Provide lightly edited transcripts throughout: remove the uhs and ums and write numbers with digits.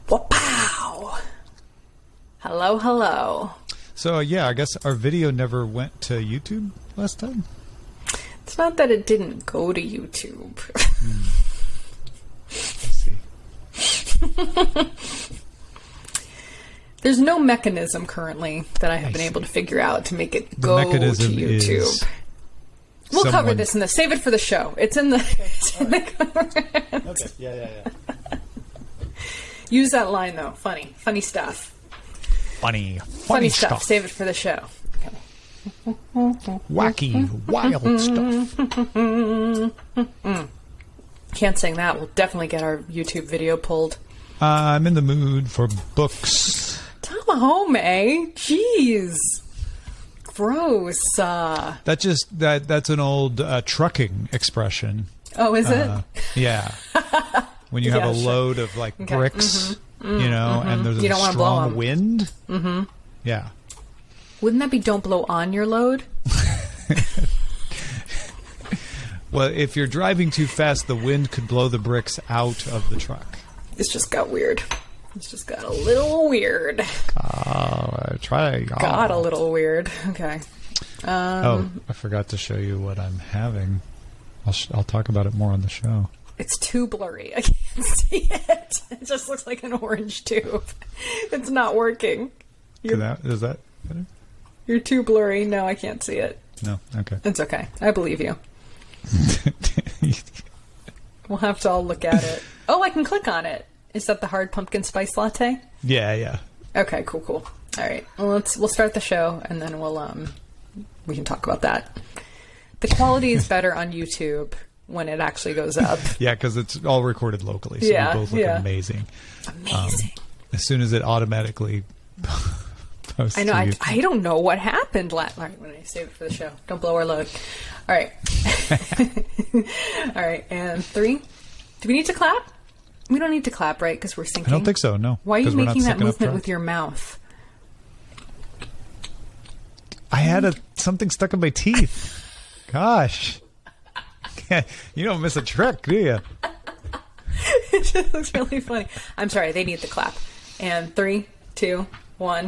Wow! Hello, hello. So, yeah, I guess our video never went to YouTube last time? It's not that it didn't go to YouTube. I see. There's no mechanism currently that I have been able to figure out to make it go to YouTube. We'll cover this in the... Save it for the show. It's in the... Okay, yeah. Use that line, though. Funny stuff. Funny stuff. Save it for the show. Okay. Wacky, wild stuff. Can't sing that. We'll definitely get our YouTube video pulled. I'm in the mood for books. Tamahome? Jeez. Gross. That's an old trucking expression. Oh, is it? Yeah. When you have a load of bricks, and there's you a don't strong wind. Mm-hmm. Yeah. Wouldn't that be don't blow on your load? Well, if you're driving too fast, the wind could blow the bricks out of the truck. This just got weird. This just got a little weird. Got a little weird. Okay. I forgot to show you what I'm having. I'll talk about it more on the show. It's too blurry. I can't see it. It just looks like an orange tube. It's not working. Is that better? You're too blurry. No, I can't see it. No? Okay. It's okay. I believe you. We'll have to all look at it. Oh, I can click on it. Is that the hard pumpkin spice latte? Yeah. Okay, cool. All right. Well, we'll start the show and then we can talk about that. The quality is better on YouTube when it actually goes up. Yeah, because it's all recorded locally, so we both look amazing. Amazing. As soon as it automatically posts. I know. I don't know what happened. All right, when I save it for the show, don't blow our load. All right. All right, and 3. Do we need to clap? We don't need to clap, right? Because we're syncing. I don't think so. No. Why are you making that movement with your mouth? I had something stuck in my teeth. Gosh. You don't miss a trick, do you? It just looks really funny. I'm sorry, they need the clap. And 3, 2, 1.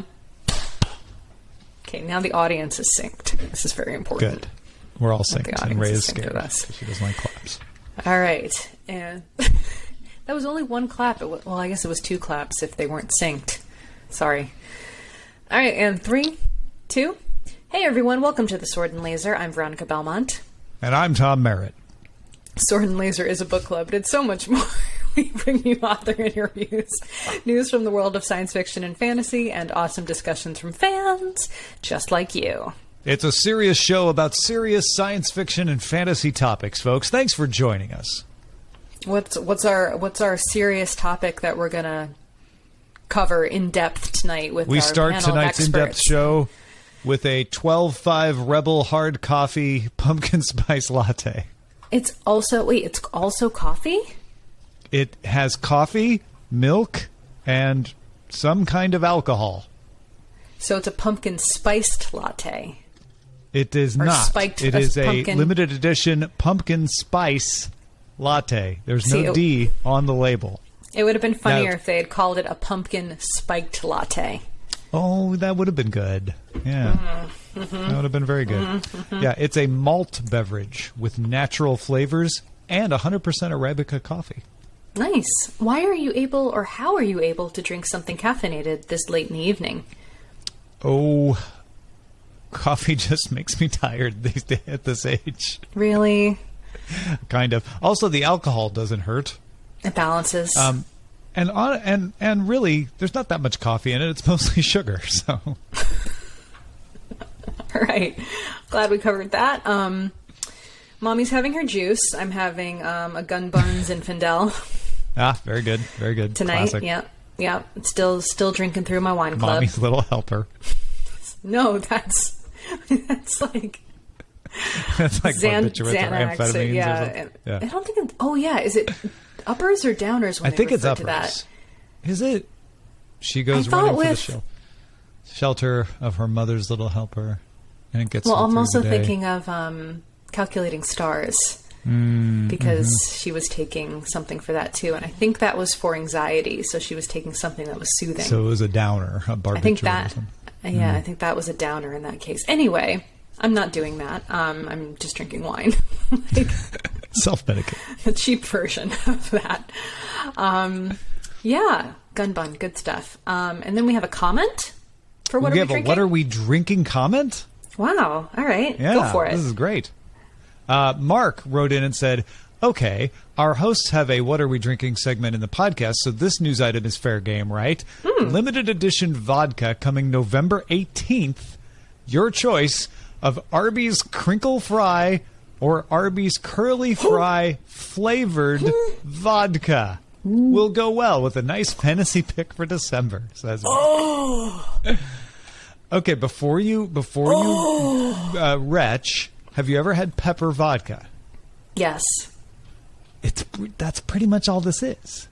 Okay, now the audience is synced. This is very important. Good. We're all synced. And Ray is scared because she doesn't like claps. All right. And that was only one clap. Well, I guess it was 2 claps if they weren't synced. Sorry. All right, and 3, 2. Hey, everyone. Welcome to The Sword and Laser. I'm Veronica Belmont. And I'm Tom Merritt. Sword and Laser is a book club, but it's so much more. We bring you author interviews, news from the world of science fiction and fantasy, and awesome discussions from fans just like you. It's a serious show about serious science fiction and fantasy topics, folks. Thanks for joining us. What's our serious topic that we're gonna cover in depth tonight with we our start panel tonight's of in-depth show with a 12.5 Rebel hard coffee pumpkin spice latte. It's also coffee? It has coffee, milk, and some kind of alcohol. So it's a pumpkin spiced latte. It is not. It is a limited edition pumpkin spice latte. There's no D on the label. It would have been funnier if they had called it a pumpkin spiked latte. Oh, that would have been good. Yeah. That would have been very good. Yeah, it's a malt beverage with natural flavors and 100% Arabica coffee. Nice. Why are you able, or how are you able to drink something caffeinated this late in the evening? Oh, coffee just makes me tired these days at this age. Really? Kind of. Also, the alcohol doesn't hurt. It balances. And really, there's not that much coffee in it. It's mostly sugar. So. All right. Glad we covered that. Mommy's having her juice. I'm having a Gun Buns Zinfandel. Ah, very good. Very good. Tonight. Classic. Yeah. Still drinking through my wine club. Mommy's little helper. No, that's like... That's like barbiturates or amphetamines yeah. or something. Yeah. I don't think... is it uppers or downers when I think it's refer uppers. To that? Is it? She goes running for the shelter of her mother's little helper, and it gets. Well, I'm also the day. thinking of Calculating Stars. because she was taking something for that too. And I think that was for anxiety. So she was taking something that was soothing. So it was a downer, a barbiturate. I think that, I think that was a downer in that case. Anyway, I'm not doing that. I'm just drinking wine. Like, self-medicate. the cheap version of that. Yeah, gun bun, good stuff. And then we have a comment for what are we drinking? What are we drinking comment? Wow. All right. Yeah, go for it. This is great. Mark wrote in and said, okay, our hosts have a What Are We Drinking segment in the podcast, so this news item is fair game, right? Limited edition vodka coming November 18th. Your choice of Arby's Crinkle Fry or Arby's Curly Fry flavored vodka. Will go well with a nice fantasy pick for December, says Mark. Okay, before you retch, have you ever had pepper vodka? Yes. That's pretty much all this is.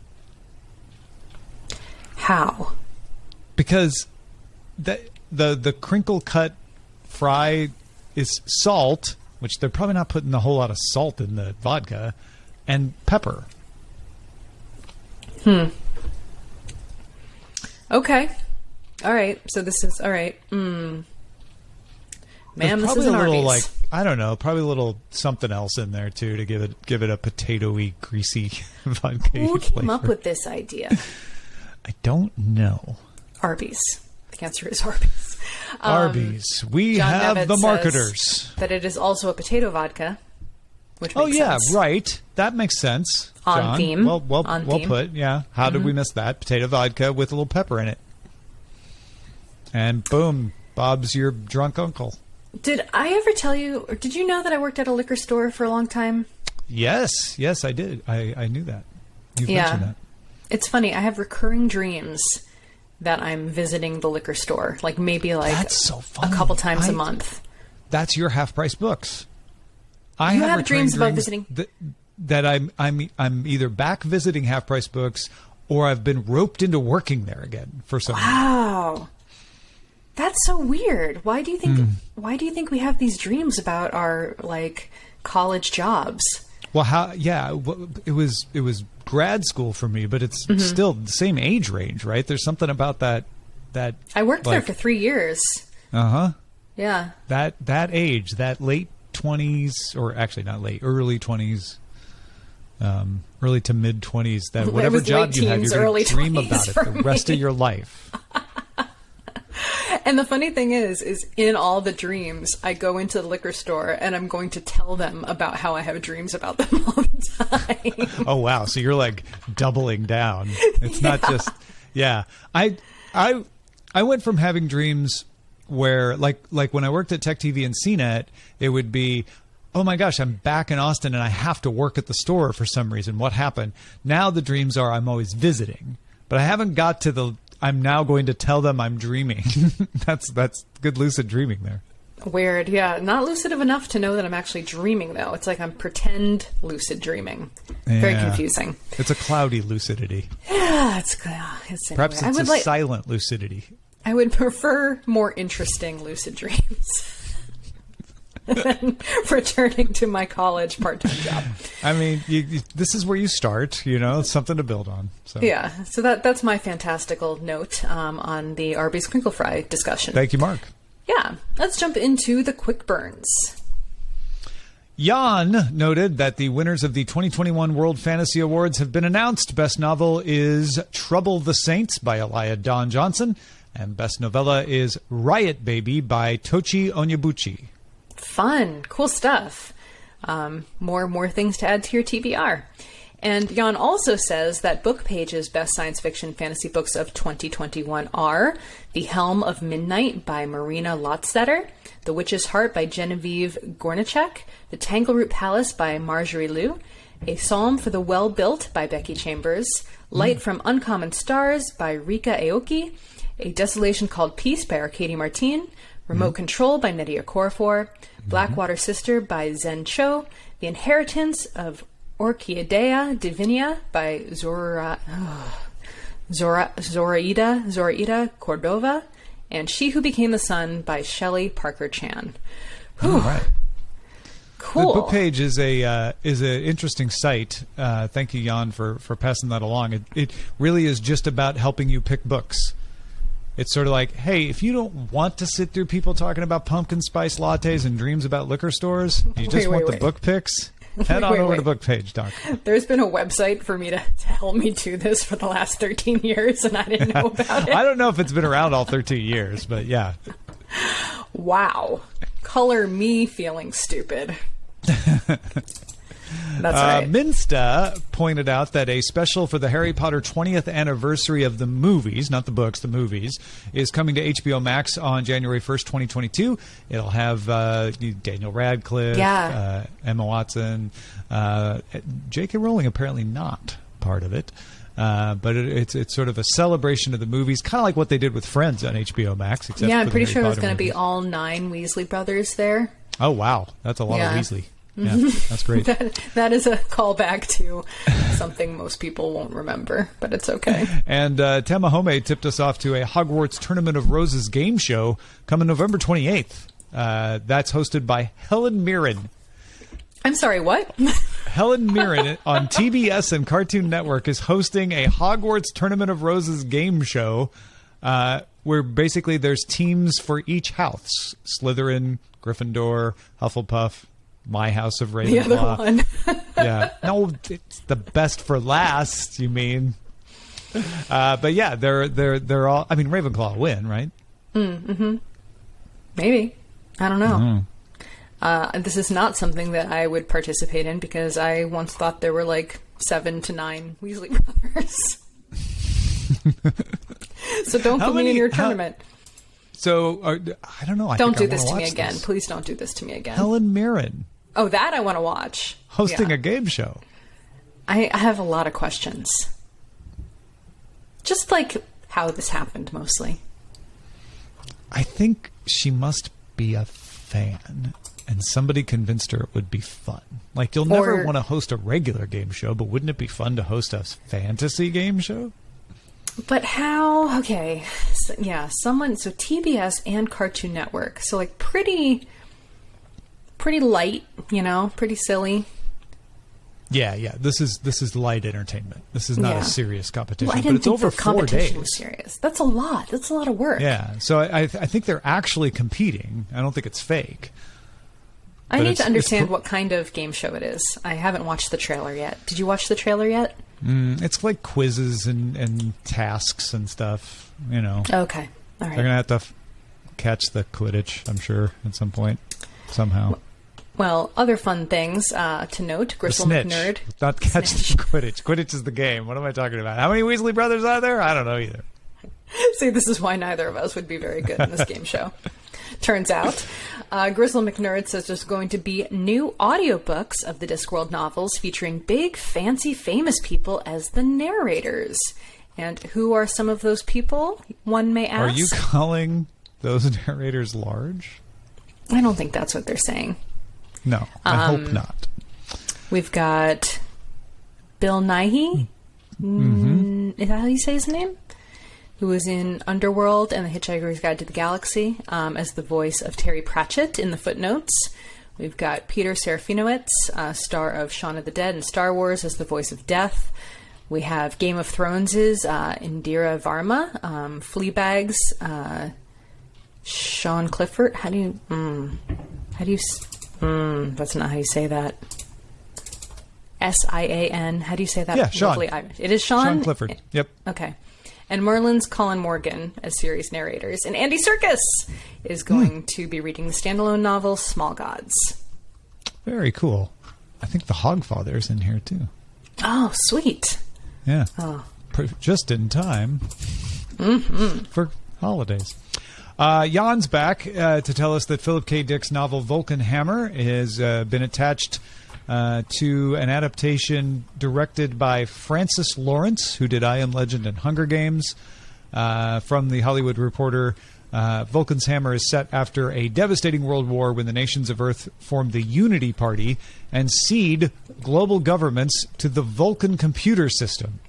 How? Because the crinkle cut fry is salt, which they're probably not putting a whole lot of salt in the vodka, and pepper. Okay. All right. So this is all right. Ma'am, this is a an little Arby's. I don't know, probably a little something else in there too to give it a potatoey, greasy vodka. Who came up with this idea? I don't know. Arby's. The answer is Arby's. Arby's. We John have Nevitt the says marketers. that it is also a potato vodka, which makes sense. Right. That makes sense. On John. theme. Well On theme. put. Yeah. How did we miss that? Potato vodka with a little pepper in it. And boom, Bob's your drunk uncle. Did I ever tell you, or did you know that I worked at a liquor store for a long time? Yes, I did. I knew that. You've mentioned that. It's funny. I have recurring dreams that I'm visiting the liquor store, like maybe That's so funny. a couple times a month. That's your Half Price Books. I You have have dreams about visiting? That I'm either back visiting Half Price Books or I've been roped into working there again for some reason. Wow. That's so weird. Why do you think we have these dreams about our like college jobs? Well, it was grad school for me, but it's still the same age range, right? There's something about that I worked there for 3 years. Uh-huh. Yeah. That age, that late 20s, or actually not late, early 20s, early to mid 20s, that whatever job you have, you're going to dream about it the rest of your life. And the funny thing is in all the dreams, I go into the liquor store and I'm going to tell them about how I have dreams about them all the time. Oh, wow. So you're like doubling down. It's not just, I went from having dreams where like when I worked at Tech TV and CNET, it would be, oh my gosh, I'm back in Austin and I have to work at the store for some reason. What happened? Now the dreams are I'm always visiting, but I haven't got to I'm now going to tell them I'm dreaming. That's good lucid dreaming there. Weird. Yeah. Not lucid enough to know that I'm actually dreaming though. It's like I'm pretend lucid dreaming. Very confusing. It's a cloudy lucidity. Yeah. It's perhaps it's a silent lucidity. I would prefer more interesting lucid dreams than returning to my college part-time job. I mean, this is where you start, it's something to build on. So. Yeah, so that's my fantastical note on the Arby's Crinkle Fry discussion. Thank you, Mark. Yeah, let's jump into the quick burns. Jan noted that the winners of the 2021 World Fantasy Awards have been announced. Best novel is Trouble the Saints by Elia Dawn Johnson, and best novella is Riot Baby by Tochi Onyebuchi. Fun. Cool stuff. More things to add to your TBR. And Jan also says that BookPage's best science fiction fantasy books of 2021 are The Helm of Midnight by Marina Lotstetter, The Witch's Heart by Genevieve Gornichek, The Tangleroot Palace by Marjorie Liu, A Psalm for the Well-Built by Becky Chambers, Light from Uncommon Stars by Rika Aoki, A Desolation Called Peace by Arcady Martin, Remote Control by Nydia Okorafor, Blackwater Sister by Zen Cho, The Inheritance of Orchidea Divinia by Zoraida Cordova, and She Who Became the Sun by Shelley Parker Chan. All right. Cool. The book page is an interesting site. Thank you, Jan, for passing that along. It really is just about helping you pick books. It's sort of like, hey, if you don't want to sit through people talking about pumpkin spice lattes and dreams about liquor stores, you just want the book picks, head on over to Book Page, Doc. There's been a website for me to help me do this for the last 13 years, and I didn't know about it. I don't know if it's been around all 13 years, but yeah. Wow. Color me feeling stupid. That's right. Minsta pointed out that a special for the Harry Potter 20th anniversary of the movies, not the books, the movies, is coming to HBO Max on January 1st, 2022. It'll have Daniel Radcliffe, Emma Watson, J.K. Rowling apparently not part of it. But it's sort of a celebration of the movies, kind of like what they did with Friends on HBO Max. Except I'm for pretty the sure Harry it's going to Potter be all 9 Weasley brothers there. Oh, wow. That's a lot of Weasley. Yeah, that's great. That is a callback to something most people won't remember, but it's okay. And Tamahome tipped us off to a Hogwarts Tournament of Roses game show coming November 28th. That's hosted by Helen Mirren. I'm sorry, what? Helen Mirren on TBS and Cartoon Network is hosting a Hogwarts Tournament of Roses game show where basically there's teams for each house. Slytherin, Gryffindor, Hufflepuff, my House of Ravenclaw. The other one. Yeah. No, it's the best for last, you mean. But yeah, they're all, I mean, Ravenclaw will win, right? Mm-hmm. Maybe. I don't know. This is not something that I would participate in because I once thought there were like 7 to 9 Weasley brothers. So don't put me in your tournament. So, I don't know. Don't do this to me again. Please don't do this to me again. Helen Mirren. Oh, that I want to watch. Hosting a game show. I have a lot of questions. Just like how this happened, mostly. I think she must be a fan, and somebody convinced her it would be fun. Like, you'll never want to host a regular game show, but wouldn't it be fun to host a fantasy game show? But how? Okay. So, so TBS and Cartoon Network. So, like, pretty light, pretty silly. Yeah. This is light entertainment. This is not a serious competition. Well, but it's over 4 days. Was serious. That's a lot. That's a lot of work. Yeah. So I think they're actually competing. I don't think it's fake. I need to understand what kind of game show it is. I haven't watched the trailer yet. Did you watch the trailer yet? It's like quizzes and tasks and stuff, Okay. All right. They're going to have to catch the Quidditch, I'm sure, at some point, somehow. Well, other fun things to note. Gristle McNerd. Not catch the Quidditch. Quidditch is the game. What am I talking about? How many Weasley brothers are there? I don't know either. See, this is why neither of us would be very good in this game show. Turns out. Gristle McNerd says there's going to be new audiobooks of the Discworld novels featuring big, fancy, famous people as the narrators. And who are some of those people, one may ask? Are you calling those narrators large? I don't think that's what they're saying. No, I hope not. We've got Bill Nighy. Is that how you say his name? Who was in Underworld and The Hitchhiker's Guide to the Galaxy as the voice of Terry Pratchett in the footnotes. We've got Peter Serafinowicz, star of Shaun of the Dead and Star Wars, as the voice of Death. We have Game of Thrones' Indira Varma, Fleabag's Sean Clifford. That's not how you say that. Sian. How do you say that? Yeah, Sean. It is Sean? Sean Clifford. Yep. Okay. And Merlin's Colin Morgan as series narrators. And Andy Serkis is going to be reading the standalone novel Small Gods. Very cool. I think the Hogfather's in here too. Oh, sweet. Yeah. Oh. Just in time for holidays. Jan's back to tell us that Philip K. Dick's novel Vulcan Hammer has been attached to an adaptation directed by Francis Lawrence, who did I Am Legend and Hunger Games. From The Hollywood Reporter, Vulcan's Hammer is set after a devastating world war when the nations of Earth formed the Unity Party and cede global governments to the Vulcan computer system.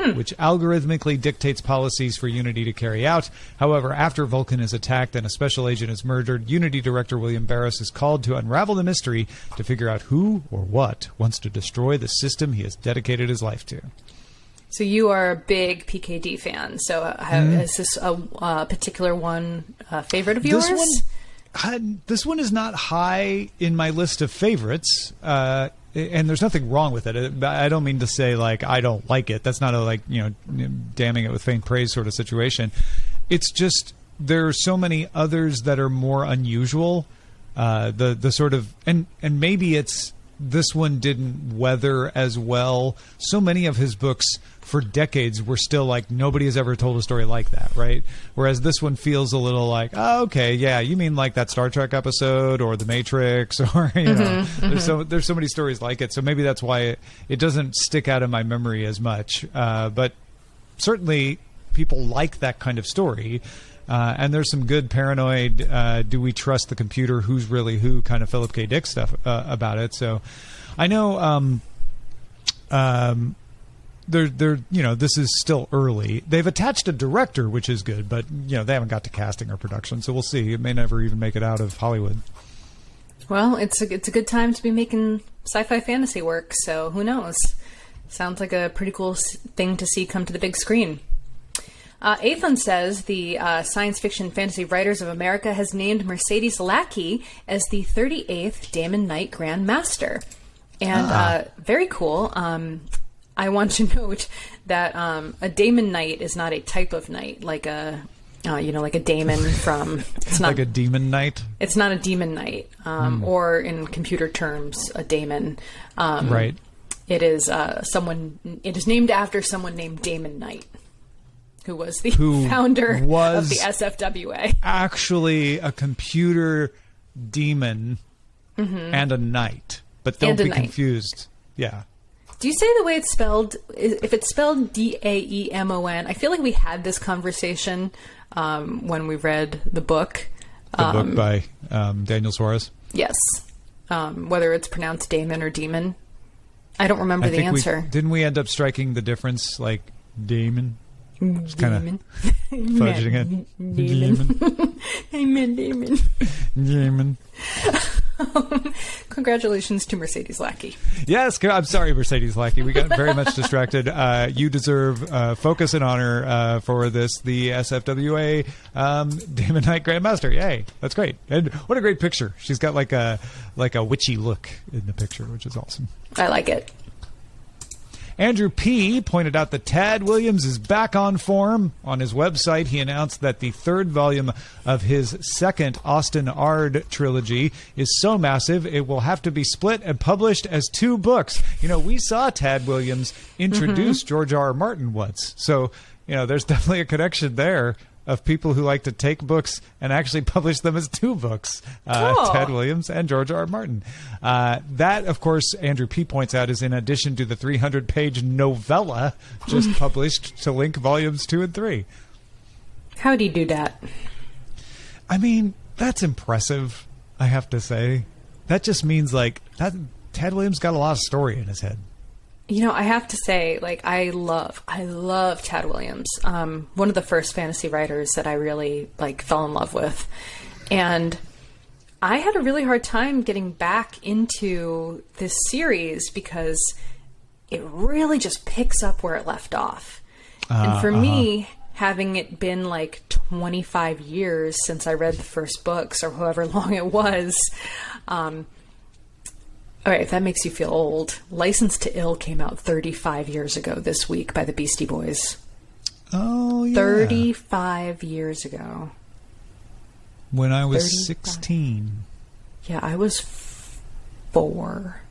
which algorithmically dictates policies for Unity to carry out. However, after Vulcan is attacked and a special agent is murdered, Unity director William Barris is called to unravel the mystery to figure out who or what wants to destroy the system he has dedicated his life to. So you are a big PKD fan. So is this a particular one favorite of yours? This one is not high in my list of favorites, and there's nothing wrong with it. I don't mean to say like I don't like it. That's not a damning it with faint praise sort of situation. It's just there are so many others that are more unusual. The sort of and maybe it's this one didn't weather as well. So many of his books for decades were still like nobody has ever told a story like that, right? Whereas this one feels a little like, oh, okay, yeah, you mean like that Star Trek episode or The Matrix or there's so many stories like it. So maybe that's why it doesn't stick out in my memory as much. But certainly people like that kind of story. And there's some good paranoid, do we trust the computer, who's really who kind of Philip K. Dick stuff about it. So I know this is still early. They've attached a director, which is good, but they haven't got to casting or production. So we'll see. It may never even make it out of Hollywood. Well, it's a good time to be making sci-fi fantasy work. So who knows? Sounds like a pretty cool thing to see come to the big screen. Athon says the Science Fiction Fantasy Writers of America has named Mercedes Lackey as the 38th Damon Knight Grand Master. And very cool. I want to note that a Damon Knight is not a type of knight, like a like a daemon from... It's not like a demon knight? It's not a demon knight, or in computer terms, a daemon. Right. It is It is named after someone named Damon Knight, who was the founder of the SFWA. Actually, a computer demon and a knight, but don't be confused. Yeah. Do you say the way it's spelled? If it's spelled Daemon, I feel like we had this conversation when we read the book. The book by Daniel Suarez. Yes. Whether it's pronounced Damon or Demon. I don't remember the answer. Didn't we end up striking the difference, like Damon? Just kind of fudging it. Demon. Amen, Damon. Damon. Congratulations to Mercedes Lackey. Yes, I'm sorry, Mercedes Lackey. We got very much distracted. You deserve focus and honor for this. The SFWA Damon Knight Grandmaster. Yay, that's great. And what a great picture. She's got like a witchy look in the picture, which is awesome. I like it. Andrew P. pointed out that Tad Williams is back on form. On his website, he announced that the third volume of his second Austin Ard trilogy is so massive it will have to be split and published as 2 books. We saw Tad Williams introduce George R. R. Martin once. So, there's definitely a connection there of people who like to take books and actually publish them as 2 books. Tad Williams and George R. R. Martin. That, of course, Andrew P. points out, is in addition to the 300-page novella just published to link volumes 2 and 3. How'd he do that? I mean, that's impressive, I have to say. That just means, that Tad Williams got a lot of story in his head. I have to say, I love Tad Williams. One of the first fantasy writers that I really, fell in love with. And I had a really hard time getting back into this series because it really just picks up where it left off. And for me, having it been 25 years since I read the first books, or however long it was, all right, if that makes you feel old, License to Ill came out 35 years ago this week by the Beastie Boys. Oh, yeah. 35 years ago. When I was 16. Yeah, I was 4.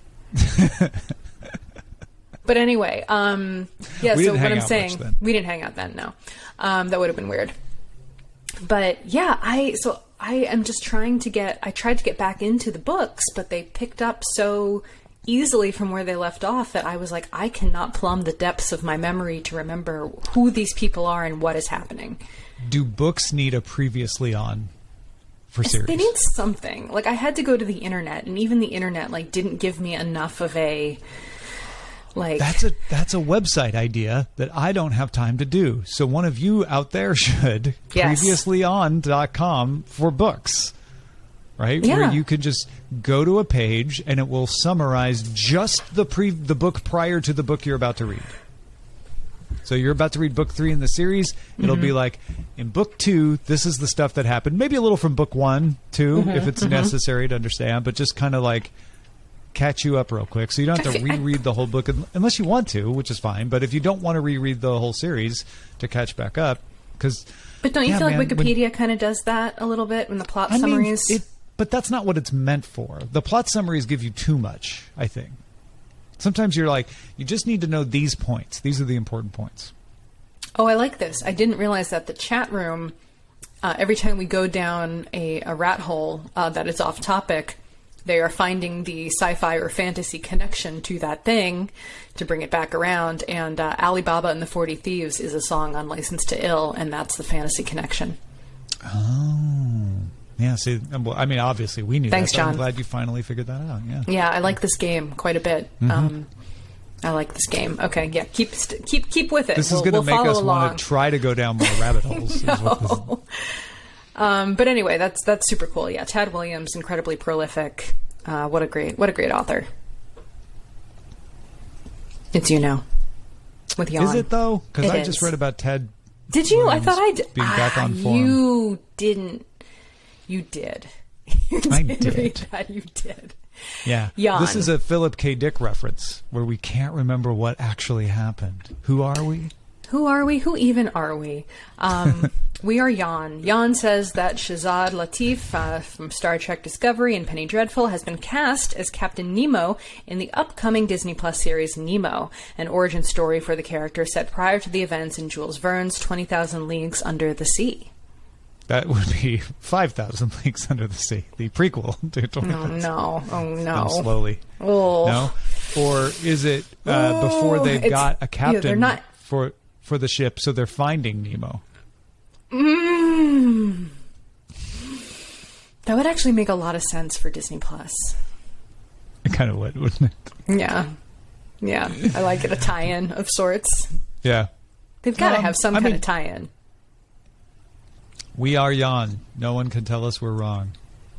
But anyway, so what I'm saying, we didn't hang out then, no. That would have been weird. But yeah, I am just I tried to get back into the books, but they picked up so easily from where they left off that I was like, I cannot plumb the depths of my memory to remember who these people are and what is happening. Do books need a previously on for series? They need something. I had to go to the internet, and even the internet didn't give me enough of a Like that's a website idea that I don't have time to do. So one of you out there should. Yes. Previouslyon.com for books. Right? Yeah. Where you can just go to a page and it will summarize just the book prior to the book you're about to read. So you're about to read book 3 in the series. It'll be like, in book 2, this is the stuff that happened. Maybe a little from book 1, too, if it's necessary to understand. But just kind of like catch you up real quick. So you don't have to reread the whole book unless you want to, which is fine. But if you don't want to reread the whole series to catch back up, because... But don't you feel like Wikipedia kind of does that a little bit in the plot summaries? But that's not what it's meant for. The plot summaries give you too much, I think. Sometimes you're like, you just need to know these points. These are the important points. Oh, I like this. I didn't realize that the chat room, every time we go down a rat hole that is off topic, they are finding the sci-fi or fantasy connection to that thing to bring it back around. And Alibaba and the 40 Thieves is a song on License to Ill, and that's the fantasy connection. Oh. Yeah, see, I mean, obviously we knew Thanks, that. John. I'm glad you finally figured that out. Yeah. Yeah, I like this game quite a bit. I like this game. Okay, yeah, keep with it. This is going to make us want to try to go down more rabbit holes. But anyway, that's super cool. Yeah, Tad Williams, incredibly prolific. What a great author. It's with Jan. Is it though? Because I is. just read about Ted. Did you? Williams I thought I did. Being back on form. You didn't. You did. I did. You did. Yeah. Jan. This is a Philip K. Dick reference where we can't remember what actually happened. Who are we? Who are we? Who even are we? We are Jan. Jan says that Shazad Latif from Star Trek Discovery and Penny Dreadful has been cast as Captain Nemo in the upcoming Disney Plus series Nemo, an origin story for the character set prior to the events in Jules Verne's 20,000 Leagues Under the Sea. That would be 5,000 Leagues Under the Sea, the prequel to 20,000. Oh, no. Slowly. Oh. No? Or is it before they've got a captain for the ship, so they're finding Nemo? That would actually make a lot of sense for Disney Plus. It kind of would, wouldn't it? Yeah. I like it, a tie-in of sorts. Yeah. They've got to have some kind of tie-in. We are Jan. No one can tell us we're wrong.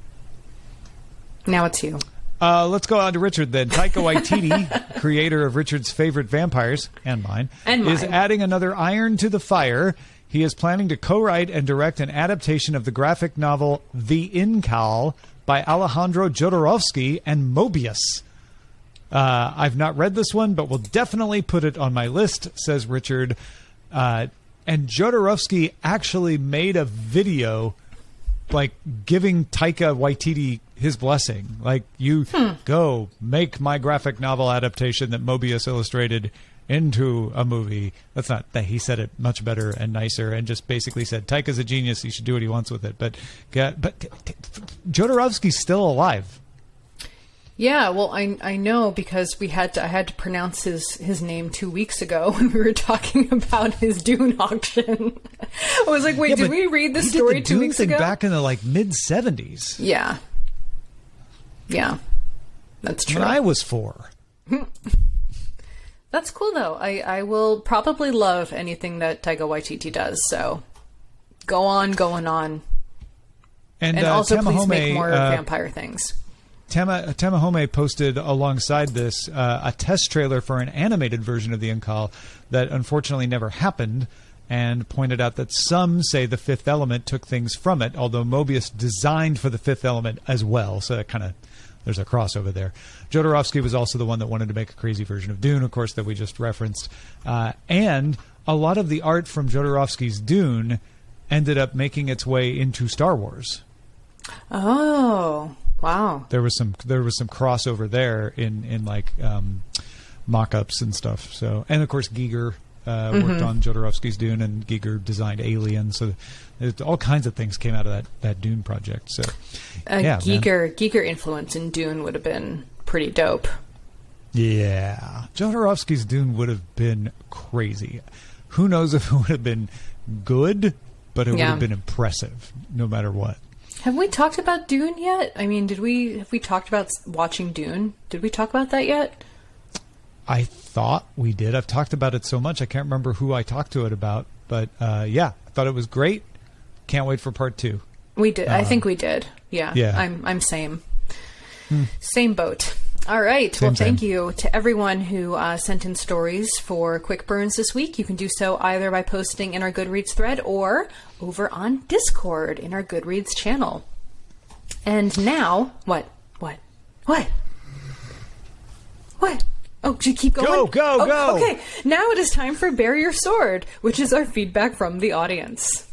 Now it's you. Let's go on to Richard then. Taika Waititi, creator of Richard's favorite vampires, and mine, is adding another iron to the fire. He is planning to co-write and direct an adaptation of the graphic novel The Incal by Alejandro Jodorowsky and Mobius. I've not read this one, but will definitely put it on my list, says Richard. And Jodorowsky actually made a video like giving Taika Waititi his blessing. Like, you go make my graphic novel adaptation that Mobius illustrated into a movie. That's not that he said it much better and nicer and just basically said Taika's a genius, he should do what he wants with it. But Jodorowsky's still alive. Yeah, well, I know because I had to pronounce his name 2 weeks ago when we were talking about his Dune auction. I was like, wait, did we read this story 2 weeks ago? Back in the mid-70s. Yeah, that's true. When I was 4. That's cool though. I will probably love anything that Taika Waititi does. So going on, and also please make more vampire things. Tamahome posted alongside this a test trailer for an animated version of The Incal that unfortunately never happened, and pointed out that some say The Fifth Element took things from it, although Mobius designed for The Fifth Element as well, so that kind of, there's a crossover there. Jodorowsky was also the one that wanted to make a crazy version of Dune, of course, that we just referenced. And a lot of the art from Jodorowsky's Dune ended up making its way into Star Wars. Oh, wow. There was some crossover there in mock-ups and stuff. So, and of course Giger worked on Jodorowsky's Dune, and Giger designed Alien. So all kinds of things came out of that Dune project. So Giger influence in Dune would have been pretty dope. Yeah, Jodorowsky's Dune would have been crazy. Who knows if it would have been good, but it would have been impressive no matter what. Have we talked about Dune yet? I mean, have we talked about watching Dune? Did we talk about that yet? I thought we did. I've talked about it so much I can't remember who I talked to it about. But yeah, I thought it was great. Can't wait for part 2. We did. I think we did. Yeah. I'm same. Same boat. All right. Well, thank you to everyone who sent in stories for Quick Burns this week. You can do so either by posting in our Goodreads thread or over on Discord in our Goodreads channel. And now, what? Oh, should keep going? Go! Okay, now it is time for Bare Your Sword, which is our feedback from the audience.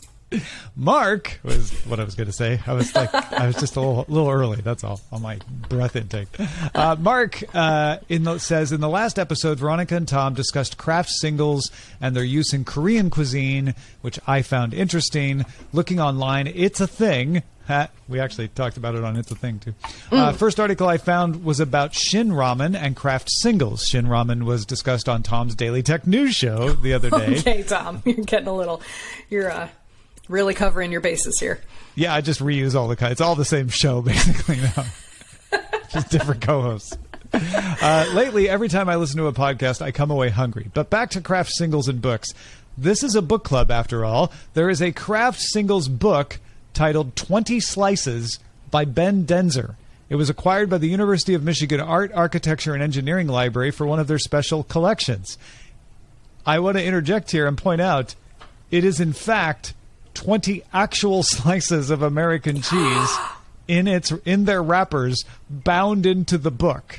Mark was what I was going to say. I was just a little early. That's all on my breath intake. Mark says in the last episode, Veronica and Tom discussed craft singles and their use in Korean cuisine, which I found interesting. Looking online, it's a thing. We actually talked about it on It's a Thing, too. First article I found was about Shin Ramen and craft singles. Shin Ramen was discussed on Tom's Daily Tech News show the other day. Okay, Tom, you're getting a little... You're really covering your bases here. Yeah, I just reuse all the... It's all the same show, basically, now. Just different co-hosts. Lately, every time I listen to a podcast, I come away hungry. But back to craft singles and books. This is a book club, after all. There is a craft singles book titled 20 Slices by Ben Denzer. It was acquired by the University of Michigan Art, Architecture, and Engineering Library for one of their special collections. I want to interject here and point out it is, in fact, 20 actual slices of American cheese in their wrappers bound into the book.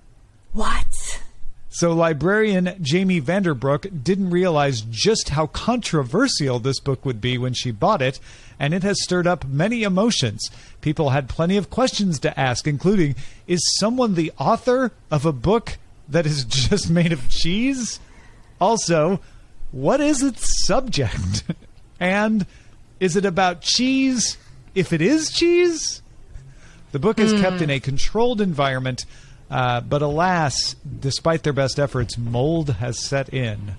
What? So librarian Jamie Vanderbrook didn't realize just how controversial this book would be when she bought it, and it has stirred up many emotions. People had plenty of questions to ask, including, is someone the author of a book that is just made of cheese? Also, what is its subject? And is it about cheese if it is cheese? The book is kept in a controlled environment, but alas, despite their best efforts, mold has set in.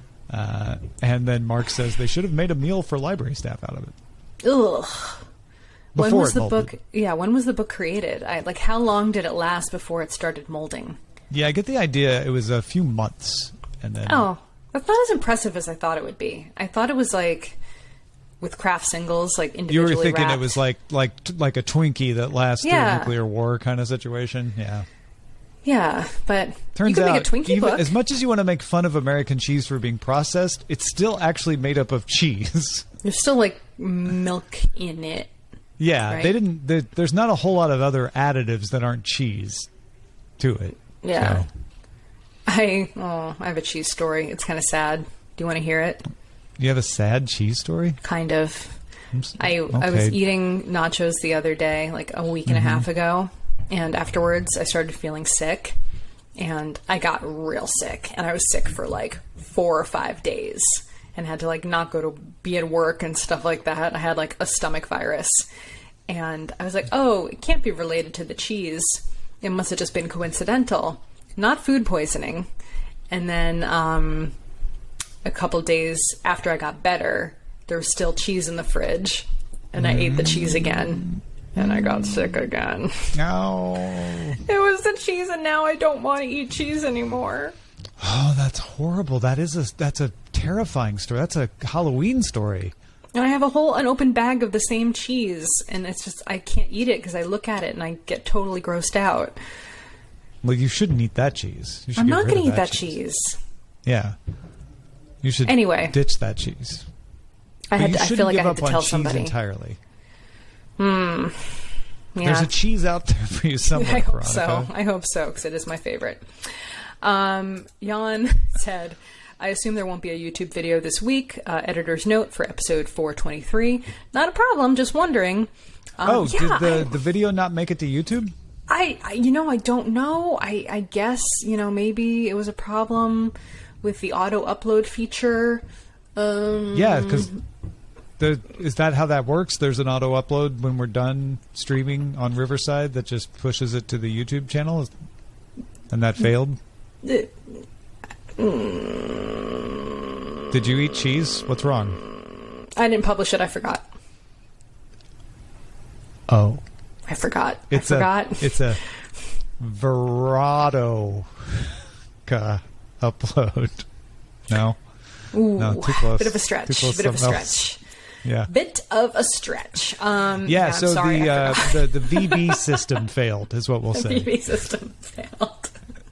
And then Mark says they should have made a meal for library staff out of it. Ugh. When was the molded. book? Yeah, when was the book created? How long did it last before it started molding? Yeah, I get the idea. It was a few months, and then. Oh, that's not as impressive as I thought it would be. I thought it was with craft singles, individually You were thinking wrapped. it was like a Twinkie that lasts through a nuclear war kind of situation. Yeah. Yeah, but Turns you can out, make a Twinkie book. as much as you want to make fun of American cheese for being processed, it's still actually made up of cheese. There's still milk in it. Yeah, right? they didn't. There's not a whole lot of other additives that aren't cheese to it. Yeah. So. I have a cheese story. It's kind of sad. Do you want to hear it? You have a sad cheese story? Kind of. I was Okay. eating nachos the other day, a week and a half ago, and afterwards I started feeling sick, and I got real sick, and I was sick for 4 or 5 days, and had to not go to be at work and stuff like that. I had a stomach virus, and I was like, oh, it can't be related to the cheese. It must have just been coincidental, not food poisoning. And then a couple days after I got better, there was still cheese in the fridge, and I ate the cheese again, and I got sick again. No. It was the cheese, and now I don't want to eat cheese anymore. Oh, that's horrible. That's a terrifying story. That's a Halloween story. And I have a whole unopened bag of the same cheese, and it's just, I can't eat it because I look at it and I get totally grossed out. Well, you shouldn't eat that cheese. You should I'm get not rid going to of eat that cheese. Yeah. You should ditch that cheese. I you feel like I give had up to on tell cheese entirely. entirely. Yeah. There's a cheese out there for you somewhere, I hope Veronica. so. I hope so, because it is my favorite. Jan said, I assume there won't be a YouTube video this week. Editor's note for episode 423. Not a problem, just wondering. Did the video not make it to YouTube? I don't know. I guess, maybe it was a problem with the auto upload feature. Yeah, because is that how that works? There's an auto upload when we're done streaming on Riverside that just pushes it to the YouTube channel, and that failed. Did you eat cheese? What's wrong? I didn't publish it. I forgot. Oh, I forgot. It's a Verado. Veronica upload? No? Ooh, No, too close. Bit of a stretch. Too close Bit of a to something stretch. else. Yeah. Bit of a stretch. Yeah, so I'm sorry, the VB system failed, is what we'll say. The VB system failed.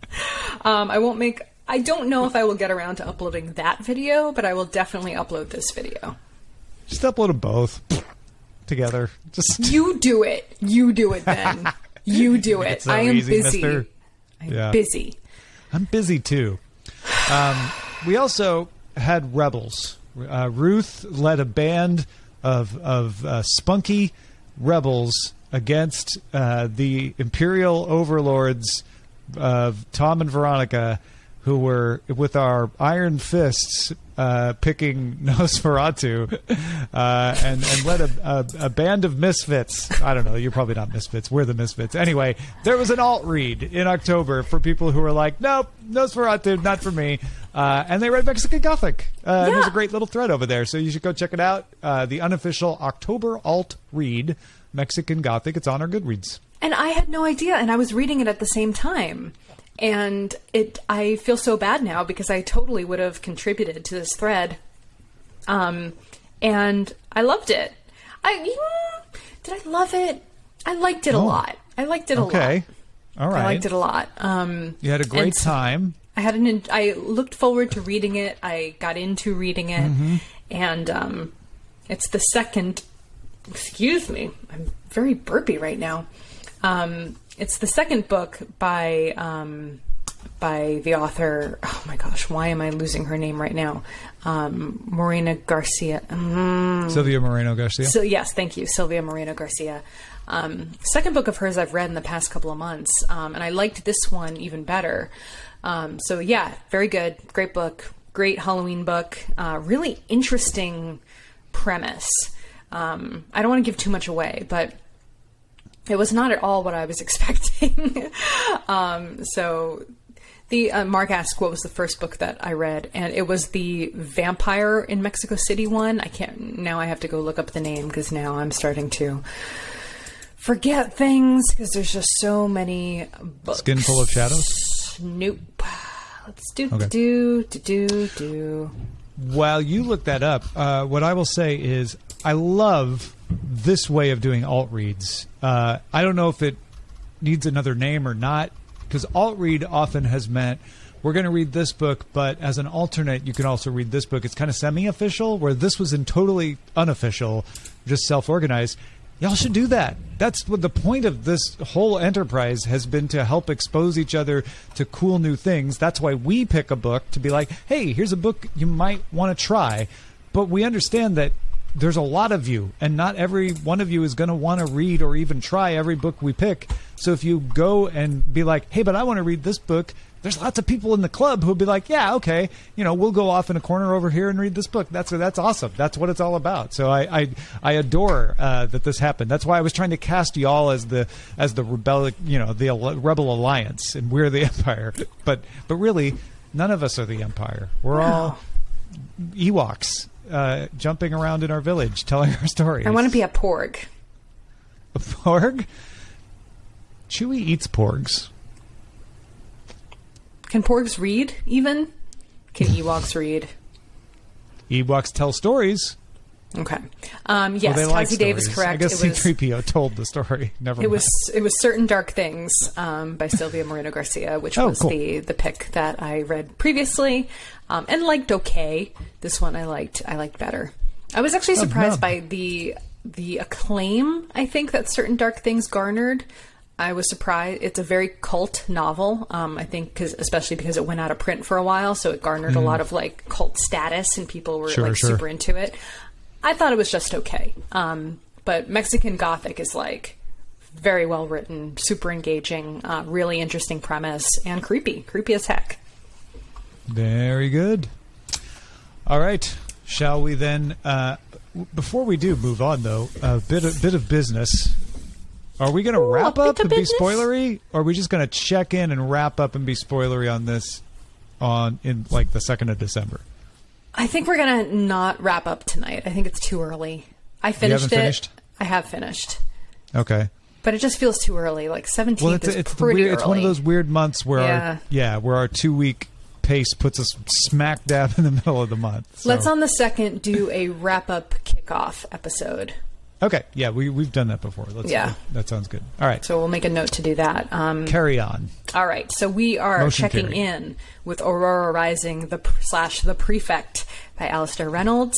I don't know if I will get around to uploading that video, but I will definitely upload this video. Just upload them both together. Just You do it. You do it, Ben. You do it. It's so I am easy, busy. mister. I'm busy. I'm busy too. We also had rebels. Ruth led a band of spunky rebels against the Imperial overlords of Tom and Veronica, who were, with our iron fists, picking Nosferatu, and led a band of misfits. I don't know. You're probably not misfits. We're the misfits. Anyway, there was an alt read in October for people who were like, nope, Nosferatu, not for me. And they read Mexican Gothic. There's a great little thread over there, so you should go check it out. The unofficial October alt read, Mexican Gothic. It's on our Goodreads. And I had no idea, and I was reading it at the same time. And I feel so bad now because I totally would have contributed to this thread. And I loved it. Did I love it? I liked it a lot. I liked it a lot. Okay. All right. I liked it a lot. You had a great time. I looked forward to reading it. I got into reading it. Mm-hmm. And it's the second... Excuse me. I'm very burpy right now. It's the second book by the author. Oh my gosh, why am I losing her name right now? Morena Garcia. Sylvia Moreno Garcia. So yes, thank you, Sylvia Moreno Garcia. Second book of hers I've read in the past couple of months, and I liked this one even better. So yeah, very good, great book, great Halloween book. Really interesting premise. I don't want to give too much away, but it was not at all what I was expecting. So the Mark asked what was the first book that I read, and it was the Vampire in Mexico City one. Now I have to go look up the name because now I'm starting to forget things because there's just so many books. Skin Full of Shadows? Nope. Let's do. While you look that up, what I will say is I love this way of doing alt reads. I don't know if it needs another name or not, because alt read often has meant we're going to read this book, but as an alternate, you can also read this book. It's kind of semi-official, where this was in totally unofficial, just self-organized. Y'all should do that. That's what the point of this whole enterprise has been, to help expose each other to cool new things. That's why we pick a book to be like, hey, here's a book you might want to try. But we understand that there's a lot of you, and not every one of you is going to want to read or even try every book we pick. So if you go and be like, hey, but I want to read this book, there's lots of people in the club who'll be like, yeah, okay, we'll go off in a corner over here and read this book. That's awesome. That's what it's all about. So I adore that this happened. That's why I was trying to cast y'all as the the Rebel Alliance, and we're the Empire. But really, none of us are the Empire. We're all Ewoks. Jumping around in our village, telling our stories. I want to be a porg. A porg? Chewie eats porgs. Can porgs read, even? Can Ewoks read? Ewoks tell stories. Okay. Yes, Tazi Dave is correct. I guess C-3PO told the story. Never mind. It was Certain Dark Things by Sylvia Moreno Garcia, which was cool. the pick that I read previously, and liked okay. This one I liked better. I was actually surprised by the acclaim, I think, that Certain Dark Things garnered. I was surprised. It's a very cult novel, I think, especially because it went out of print for a while, so it garnered a lot of cult status, and people were super into it. I thought it was just okay. But Mexican Gothic is very well written, super engaging, really interesting premise, and creepy as heck. Very good. All right. Shall we then, before we do move on though, a bit of business. Are we going to wrap up and be spoilery? Or are we just going to check in and wrap up and be spoilery on this in the 2nd of December? I think we're going to not wrap up tonight. I think it's too early. I finished it. Finished? I have finished. Okay. But it just feels too early. Like 17th Well, is it's pretty weird, early. It's one of those weird months where where our 2-week pace puts us smack dab in the middle of the month. So. Let's on the 2nd do a wrap-up kickoff episode. Okay, yeah, we've done that before. That sounds good. All right. So we'll make a note to do that. Carry on. All right, so we are checking in with Aurora Rising, the Prefect by Alistair Reynolds.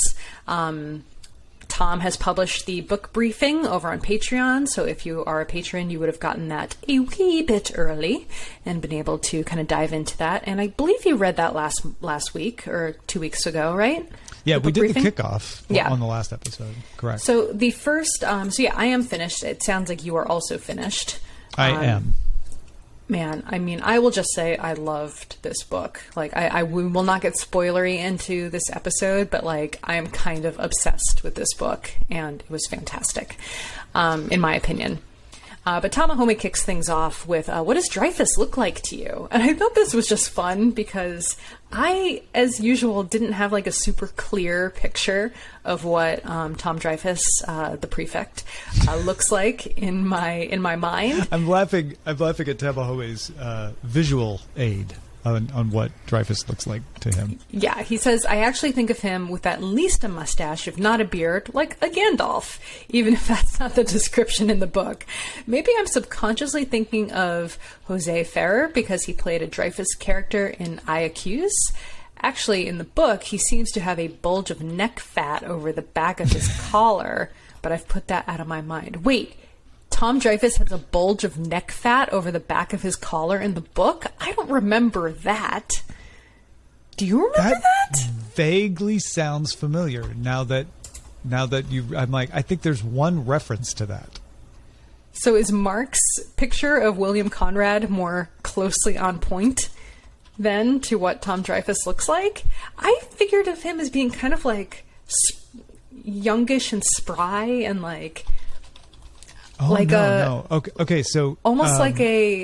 Tom has published the book briefing over on Patreon, so if you are a patron, you would have gotten that a wee bit early and been able to kind of dive into that. And I believe you read that last week or 2 weeks ago, right? Yeah, we did the kickoff on the last episode. Correct. So the first, I am finished. It sounds like you are also finished. I am. Man, I mean, I will just say I loved this book. Like, we will not get spoilery into this episode, but like, I am kind of obsessed with this book, and it was fantastic, in my opinion. But Tamahome kicks things off with, what does Dreyfus look like to you? And I thought this was just fun because I, as usual, didn't have like a super clear picture of what Tom Dreyfus, the Prefect, looks like in my mind. I'm laughing at Tamahome's visual aid on what Dreyfus looks like to him. Yeah, he says, I actually think of him with at least a mustache, if not a beard, like a Gandalf, even if that's not the description in the book. Maybe I'm subconsciously thinking of Jose Ferrer because he played a Dreyfus character in I Accuse. Actually, in the book, he seems to have a bulge of neck fat over the back of his collar, but I've put that out of my mind. Wait, Tom Dreyfus has a bulge of neck fat over the back of his collar in the book? I don't remember that. Do you remember that? Vaguely sounds familiar now that I'm like, I think there's one reference to that. So is Mark's picture of William Conrad more closely on point then to what Tom Dreyfus looks like? I figured of him as being kind of like youngish and spry and like... Oh, like no. Okay, so almost like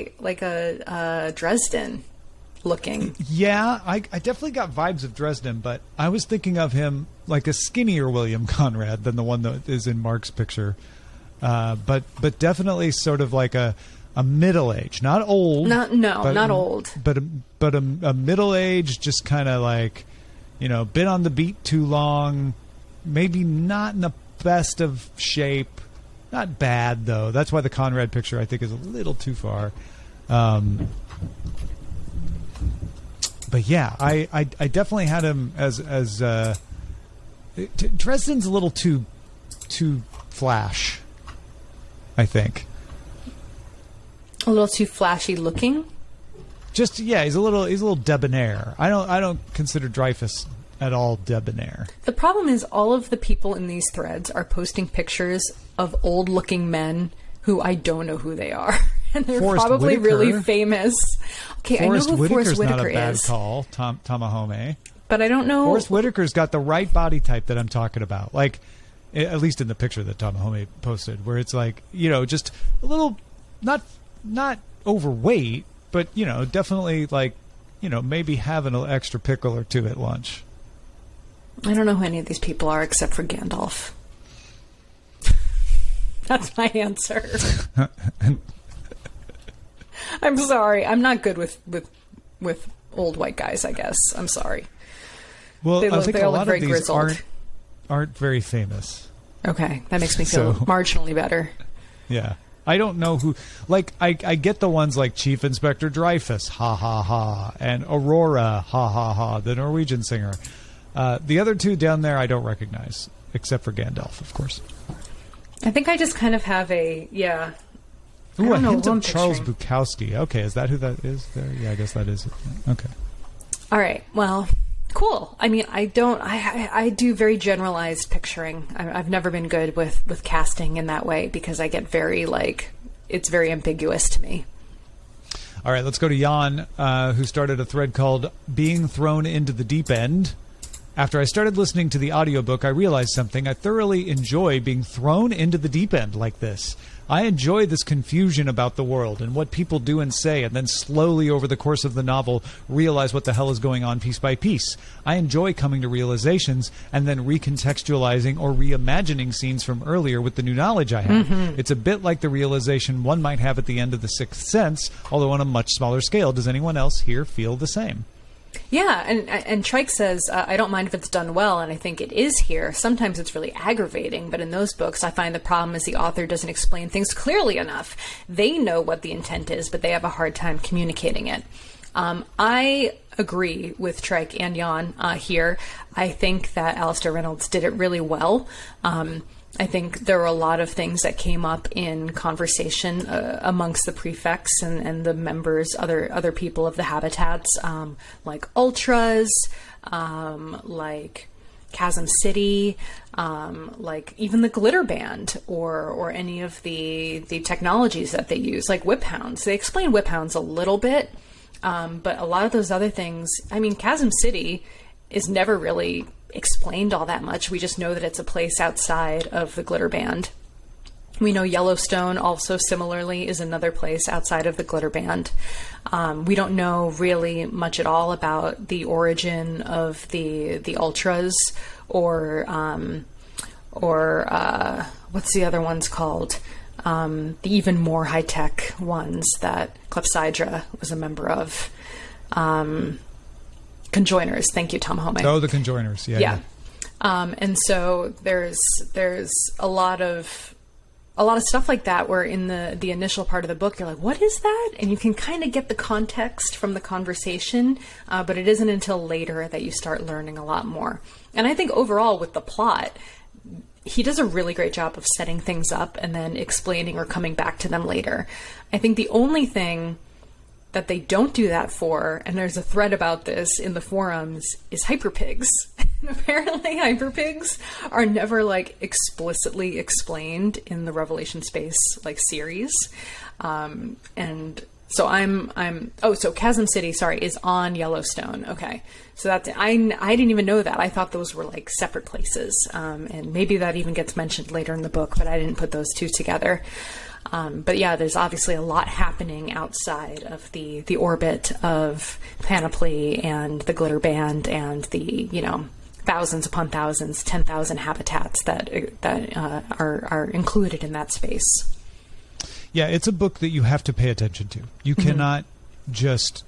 a Dresden looking. Yeah, I definitely got vibes of Dresden, but I was thinking of him like a skinnier William Conrad than the one that is in Mark's picture. But definitely sort of like a middle age, not old. Not old. But a middle age, just kind of like, been on the beat too long, maybe not in the best of shape. Not bad, though. That's why the Conrad picture, I think, is a little too far. But yeah, I definitely had him as Dresden's a little too flash, I think. A little too flashy looking? Just, yeah, he's a little debonair. I don't consider Dreyfus at all debonair. The problem is all of the people in these threads are posting pictures of old-looking men who I don't know who they are. And they're Forrest probably Whitaker. really famous. Okay, Forrest I know who Whitaker's Forrest Whitaker not a bad is. call, Tamahome. But I don't know... Forrest Whitaker's got the right body type that I'm talking about. Like, at least in the picture that Tamahome posted, where it's like, just a little, not overweight, but, definitely like, maybe having an extra pickle or two at lunch. I don't know who any of these people are except for Gandalf. That's my answer. I'm sorry. I'm not good with old white guys, I guess. I'm sorry. Well, I think a lot of these grizzled. aren't very famous. Okay. That makes me feel marginally better. Yeah. I don't know who... Like, I get the ones like Chief Inspector Dreyfus, ha ha ha, and Aurora, ha ha ha, the Norwegian singer. The other two down there I don't recognize, except for Gandalf, of course. I think I just kind of have a... Yeah. Ooh, a hint of Charles Bukowski. Okay, is that who that is there? Yeah, I guess that is it. Okay. All right. Well, cool. I mean, I do very generalized picturing. I've never been good with casting in that way because I get very, it's very ambiguous to me. All right, let's go to Jan, who started a thread called Being Thrown into the Deep End. After I started listening to the audiobook, I realized something. I thoroughly enjoy being thrown into the deep end like this. I enjoy this confusion about the world and what people do and say, and then slowly over the course of the novel realize what the hell is going on piece by piece. I enjoy coming to realizations and then recontextualizing or reimagining scenes from earlier with the new knowledge I have. Mm-hmm. It's a bit like the realization one might have at the end of The Sixth Sense, although on a much smaller scale. Does anyone else here feel the same? Yeah, and Trike says, I don't mind if it's done well, and I think it is here. Sometimes it's really aggravating, but in those books, I find the problem is the author doesn't explain things clearly enough. They know what the intent is, but they have a hard time communicating it. I agree with Trike and Jan here. I think that Alastair Reynolds did it really well. I think there were a lot of things that came up in conversation amongst the prefects and the members, other people of the habitats, like Ultras, like Chasm City, like even the Glitter Band, or any of the technologies that they use, like whip hounds. They explain whip hounds a little bit, but a lot of those other things, I mean, Chasm City is never really explained all that much. We just know that it's a place outside of the Glitter Band. We know Yellowstone also similarly is another place outside of the Glitter Band. We don't know really much at all about the origin of the Ultras or what's the other ones called? The even more high-tech ones that Clepsydra was a member of. Conjoiners. Thank you, Tom Home. Oh, the Conjoiners. Yeah. And so there's a lot of stuff like that where in the initial part of the book, you're like, what is that? And you can kind of get the context from the conversation, but it isn't until later that you start learning a lot more. And I think overall with the plot, he does a really great job of setting things up and then explaining or coming back to them later. I think the only thing that they don't do that for, and there's a thread about this in the forums, is hyperpigs. Apparently hyperpigs are never like explicitly explained in the Revelation Space like series. And so so Chasm City, is on Yellowstone. Okay. So that's, I didn't even know that. I thought those were like separate places. And maybe that even gets mentioned later in the book, but I didn't put those two together. But yeah, there's obviously a lot happening outside of the orbit of Panoply and the Glitter Band and the, thousands upon thousands, 10,000 habitats that are included in that space. Yeah, it's a book that you have to pay attention to. You cannot just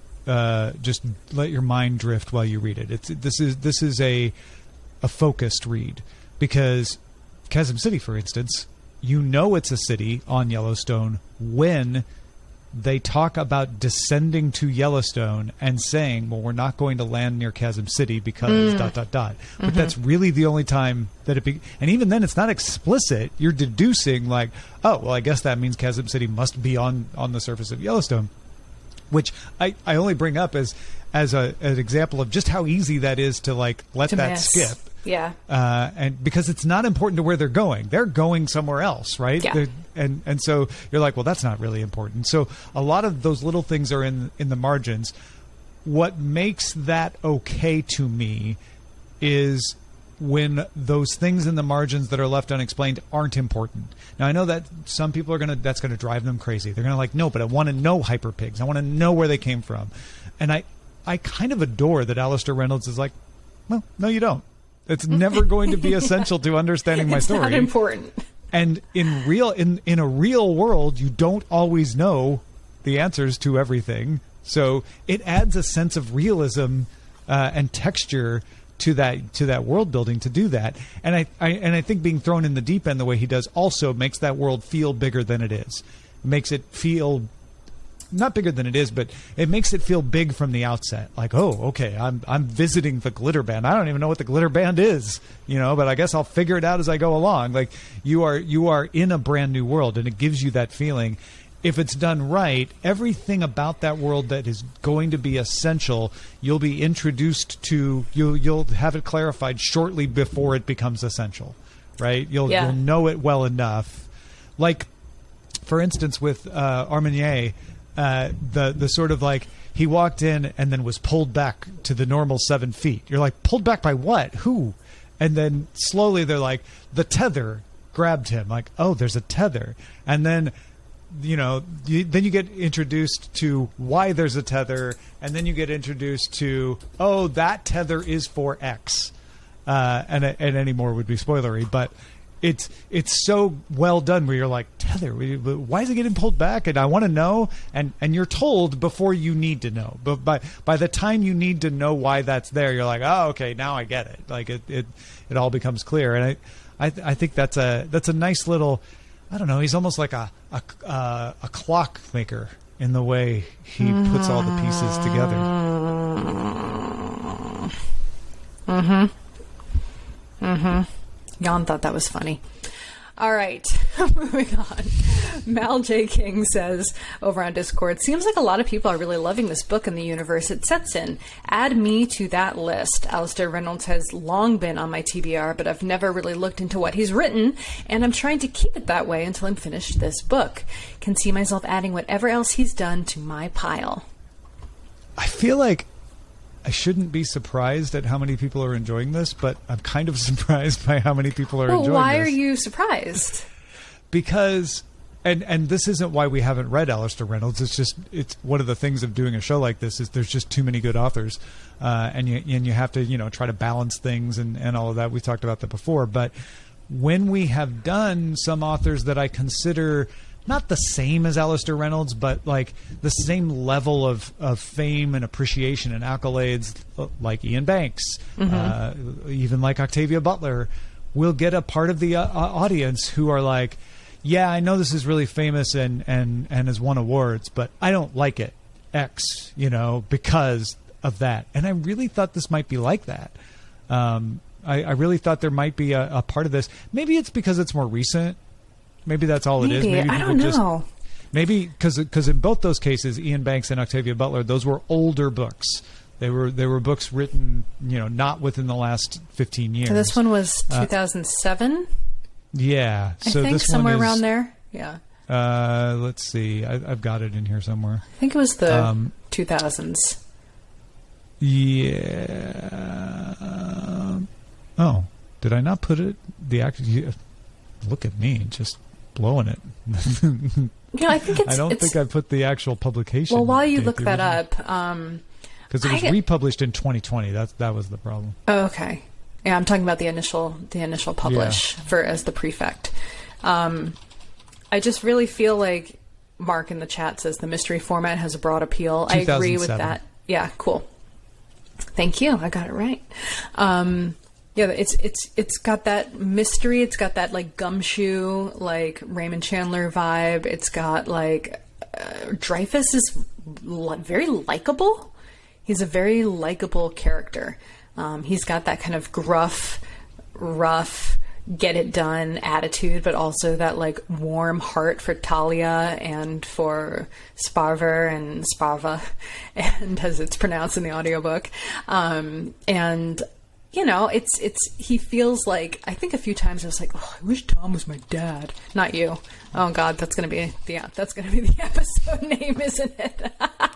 let your mind drift while you read it. This is a focused read, because Chasm City, for instance, it's a city on Yellowstone when they talk about descending to Yellowstone and saying, well, we're not going to land near Chasm City because ... But that's really the only time that and even then it's not explicit. You're deducing like, oh, well, I guess that means Chasm City must be on the surface of Yellowstone, which I only bring up as an example of just how easy that is to like let that miss. Skip. Yeah. And because it's not important to where they're going. They're going somewhere else, right? Yeah. And so you're like, well, that's not really important. So a lot of those little things are in the margins. What makes that okay to me is when those things in the margins that are left unexplained aren't important. Now, I know that some people that's going to drive them crazy. They're going to like, no, but I want to know hyperpigs. I want to know where they came from. And I kind of adore that Alastair Reynolds is like, well, no, you don't. It's never going to be essential to understanding my story. It's not important. And in a real world, you don't always know the answers to everything. So it adds a sense of realism and texture to that world building to do that. And I think being thrown in the deep end the way he does also makes that world feel bigger than it is. It makes it feel not bigger than it is, but it makes it feel big from the outset. Like, oh, okay, I'm visiting the Glitter Band. I don't even know what the Glitter Band is, but I guess I'll figure it out as I go along. Like you are in a brand new world, and it gives you that feeling. If it's done right, everything about that world that is going to be essential, you'll be introduced to. You'll have it clarified shortly before it becomes essential, right? You'll know it well enough. Like, for instance, with Armenier. The sort of like he walked in and then was pulled back to the normal 7 feet. You're like, pulled back by what? Who? And then slowly they're like, the tether grabbed him. Like, oh, there's a tether. And then, then you get introduced to why there's a tether. And then you get introduced to, oh, that tether is for X. And any more would be spoilery. But it's so well done where you're like, tether, why is it getting pulled back? And I want to know. And you're told before you need to know. But by the time you need to know why that's there, you're like, oh, okay, now I get it. Like it all becomes clear. And I think that's a nice little, I don't know, he's almost like a clockmaker in the way he puts all the pieces together. Jan thought that was funny. All right, moving on. Mal J. King says over on Discord, seems like a lot of people are really loving this book and the universe it sets in. Add me to that list. Alistair Reynolds has long been on my TBR, but I've never really looked into what he's written, and I'm trying to keep it that way until I'm finished this book. Can see myself adding whatever else he's done to my pile. I feel like I shouldn't be surprised at how many people are enjoying this, but I'm kind of surprised by how many people are enjoying this. Why are you surprised? Because, and this isn't why we haven't read Alistair Reynolds. It's one of the things of doing a show like this is there's just too many good authors, and you have to try to balance things and all of that. We talked about that before, but when we have done some authors that I consider not the same as Alistair Reynolds, but like the same level of fame and appreciation and accolades, like Ian Banks, even like Octavia Butler, we'll get a part of the audience who are like, yeah, I know this is really famous and has won awards, but I don't like it, X, because of that. And I really thought this might be like that. I really thought there might be a part of this. Maybe it's because it's more recent. Maybe that's all it is. Maybe I don't know. Maybe because in both those cases, Ian Banks and Octavia Butler, those were older books. They were books written, not within the last 15 years. So this one was 2007. Yeah, so I think this somewhere around there. Yeah. Let's see. I've got it in here somewhere. I think it was the 2000s. Yeah. Oh, did I not put it? Look at me, just blowing it. I think it's. I don't think I put the actual publication. Well, while you look that up, because it was republished in 2020. That was the problem. Oh, okay. Yeah, I'm talking about the initial publish as the prefect. I just really feel like Mark in the chat says the mystery format has a broad appeal. I agree with that. Yeah, cool. Thank you. I got it right. Yeah, it's got that mystery. It's got that like gumshoe, like Raymond Chandler vibe. It's got like Dreyfuss is very likable. He's a very likable character. He's got that kind of gruff, rough, get it done attitude, but also that like warm heart for Talia and for Sparver and Sparva, and as it's pronounced in the audiobook, and. He feels like, I think a few times I was like, oh, I wish Tom was my dad. Not you. Oh God, that's going to be the episode name, isn't it?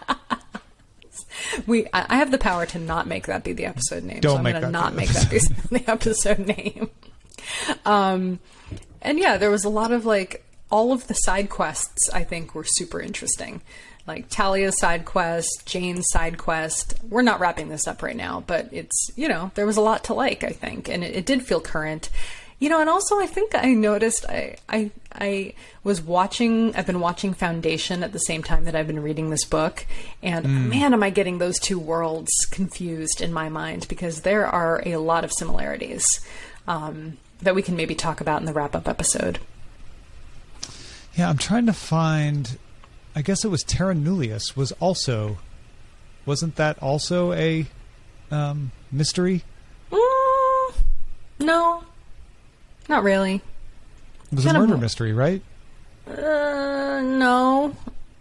I have the power to not make that be the episode name. So I'm going to not make that be the episode name. And yeah, there was a lot of like, all of the side quests I think were super interesting. Like Talia's side quest, Jane's side quest. We're not wrapping this up right now, but it's, there was a lot to like, I think. And it did feel current. And also I think I noticed I've been watching Foundation at the same time that I've been reading this book. And man, am I getting those two worlds confused in my mind, because there are a lot of similarities that we can maybe talk about in the wrap-up episode. Yeah, I'm trying to find... I guess it was Terra Nullius wasn't that also a mystery? No, not really. It was a murder mystery, right? No.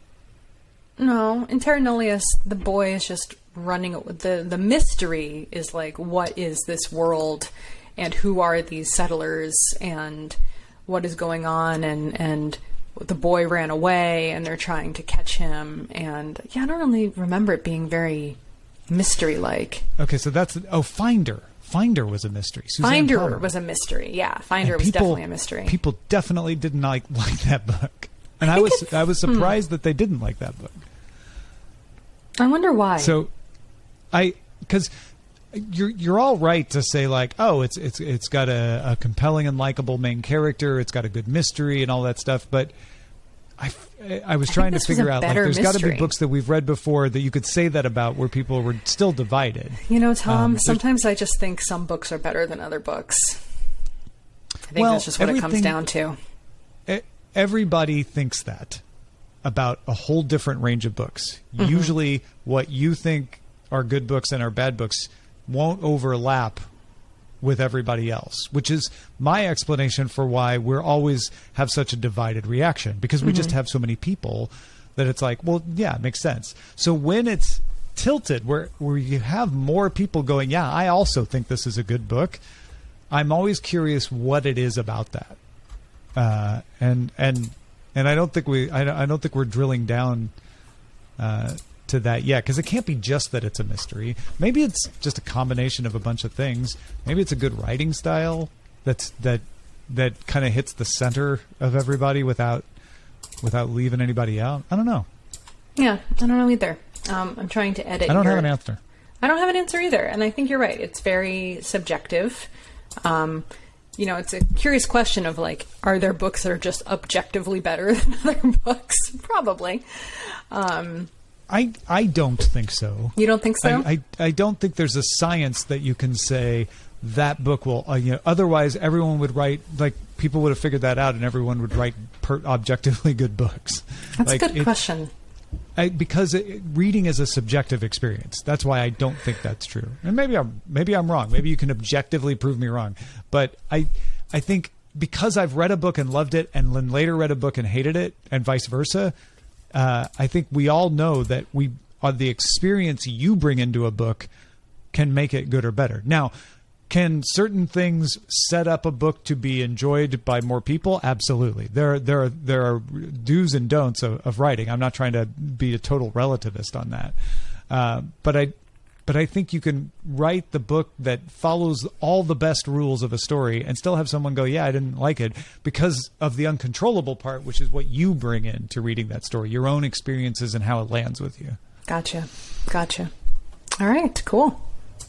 In Terra Nullius, the boy is just running. The mystery is like, what is this world, and who are these settlers, and what is going on, and the boy ran away and they're trying to catch him. And yeah, I don't really remember it being very mystery-like. Okay, so that's... Oh, Finder. Finder was a mystery. Suzanne Finder Palmer. was a mystery. Yeah, Finder was definitely a mystery. People definitely didn't like that book. And I was surprised that they didn't like that book. I wonder why. So, because you're all right to say like, oh, it's got a compelling and likable main character, it's got a good mystery and all that stuff, but I was trying to figure out, like, there's got to be books that we've read before that you could say that about where people were still divided. You know, Tom, sometimes I just think some books are better than other books. I think that's just what it comes down to. Everybody thinks that about a whole different range of books. Mm-hmm. Usually what you think are good books and are bad books won't overlap with everybody else, which is my explanation for why we're always have such a divided reaction, because we just have so many people that it's like, well, yeah, it makes sense. So when it's tilted where you have more people going, yeah, I also think this is a good book, I'm always curious what it is about that. And I don't think we're drilling down to that yet, because it can't be just that it's a mystery. Maybe it's just a combination of a bunch of things. Maybe it's a good writing style that kind of hits the center of everybody without leaving anybody out. I don't know. Yeah, I don't know either. I'm trying to edit. I don't have an answer. I don't have an answer either, and I think you're right. It's very subjective. You know, it's a curious question of, like, are there books that are just objectively better than other books? Probably. I don't think so. You don't think so? I don't think there's a science that you can say that book will, otherwise everyone would write, like, people would have figured that out and everyone would write objectively good books. That's a good question. Because reading is a subjective experience. That's why I don't think that's true. And maybe I'm wrong. Maybe you can objectively prove me wrong. But I think because I've read a book and loved it and then later read a book and hated it and vice versa, I think we all know that the experience you bring into a book can make it good or better. Now, can certain things set up a book to be enjoyed by more people? Absolutely. There are do's and don'ts of writing. I'm not trying to be a total relativist on that. But I think you can write the book that follows all the best rules of a story and still have someone go, yeah, I didn't like it, because of the uncontrollable part, which is what you bring in to reading that story, your own experiences and how it lands with you. Gotcha. All right, cool.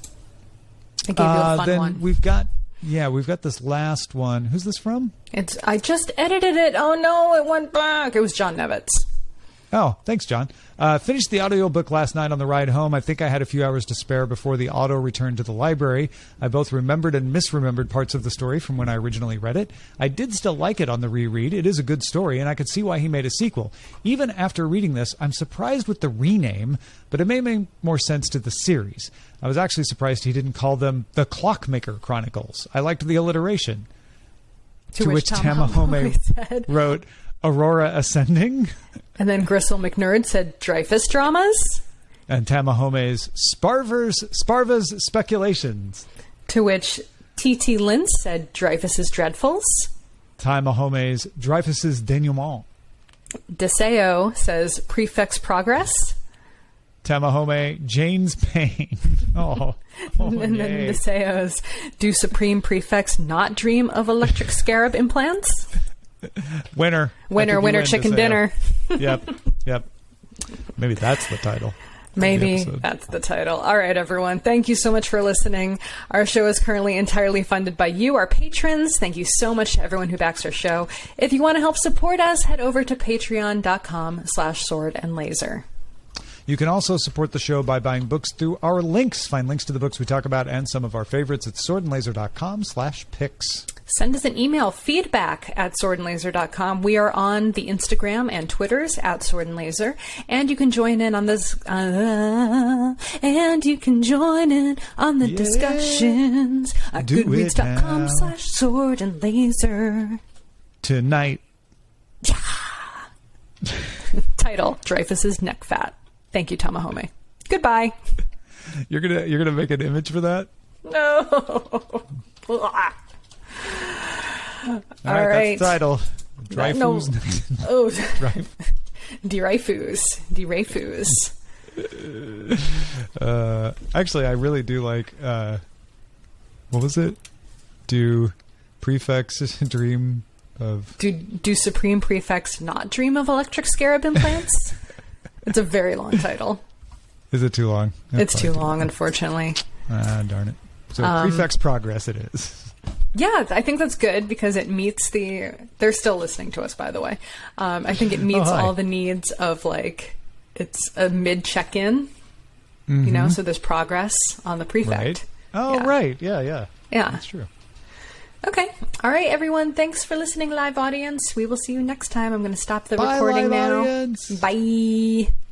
I gave you a fun one. We've got this last one. Who's this from? I just edited it. Oh no, it went back. It was John Nevitz. Oh, thanks, John. Finished the audiobook last night on the ride home. I think I had a few hours to spare before the auto returned to the library. I both remembered and misremembered parts of the story from when I originally read it. I did still like it on the reread. It is a good story, and I could see why he made a sequel. Even after reading this, I'm surprised with the rename, but it may make more sense to the series. I was actually surprised he didn't call them The Clockmaker Chronicles. I liked the alliteration. To which Tamahome wrote, Aurora Ascending. And then Gristle McNerd said Dreyfus Dramas. And Tamahome's Sparva's Speculations. To which T.T. Lintz said Dreyfus's Dreadfuls. Tamahome's Dreyfus's Denouement. Deseo says Prefect's Progress. Tamahome, Jane's Pain. And then Deseo's, do Supreme Prefects not dream of electric scarab implants? Winner, chicken dinner. Yep. Maybe that's the title. Maybe that's the title. All right, everyone. Thank you so much for listening. Our show is currently entirely funded by you, our patrons. Thank you so much to everyone who backs our show. If you want to help support us, head over to patreon.com/swordandlaser. You can also support the show by buying books through our links. Find links to the books we talk about and some of our favorites at swordandlaser.com/picks. Send us an email, feedback@swordandlaser.com. We are on the Instagram and Twitters @swordandlaser. And you can join in on this, the discussions at goodreads.com/swordandlaser. Tonight. Yeah. Title, Dreyfus's Neck Fat. Thank you, Tamahome. Goodbye. You're gonna make an image for that? No. All right. That's the title. Dreyfus. Oh, Dreyfus. Actually, I really do like. What was it? Do prefects dream of? Do Supreme Prefects not dream of electric scarab implants? It's a very long title. Is it too long? It's too long, unfortunately. Darn it. So Prefects Progress it is. Yeah, I think that's good because it meets the... They're still listening to us, by the way. I think it meets all the needs of, like, it's a mid-check-in, you know, so there's progress on the prefect. Right. Oh, right. Yeah. That's true. Okay. All right, everyone. Thanks for listening, live audience. We will see you next time. I'm going to stop the Bye, recording live now. Audience. Bye.